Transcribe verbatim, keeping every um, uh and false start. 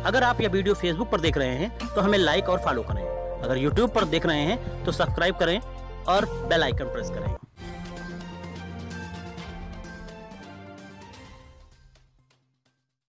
अगर आप यह वीडियो फेसबुक पर देख रहे हैं तो हमें लाइक और फॉलो करें। अगर यूट्यूब पर देख रहे हैं तो सब्सक्राइब करें और बेल आइकन प्रेस करें।